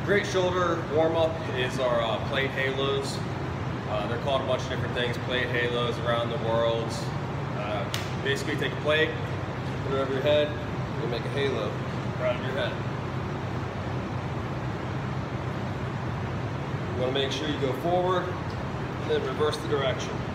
Great shoulder warm-up is our plate halos. They're called a bunch of different things, plate halos around the world. Basically take a plate, put it over your head, and make a halo around your head. You want to make sure you go forward and then reverse the direction.